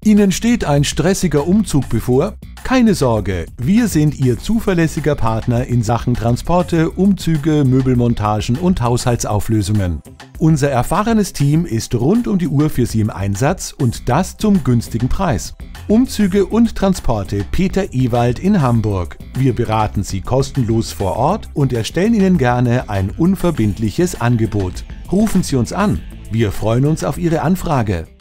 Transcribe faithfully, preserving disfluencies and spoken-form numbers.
Ihnen steht ein stressiger Umzug bevor? Keine Sorge, wir sind Ihr zuverlässiger Partner in Sachen Transporte, Umzüge, Möbelmontagen und Haushaltsauflösungen. Unser erfahrenes Team ist rund um die Uhr für Sie im Einsatz und das zum günstigen Preis. Umzüge und Transporte Peter Ewald in Hamburg. Wir beraten Sie kostenlos vor Ort und erstellen Ihnen gerne ein unverbindliches Angebot. Rufen Sie uns an. Wir freuen uns auf Ihre Anfrage.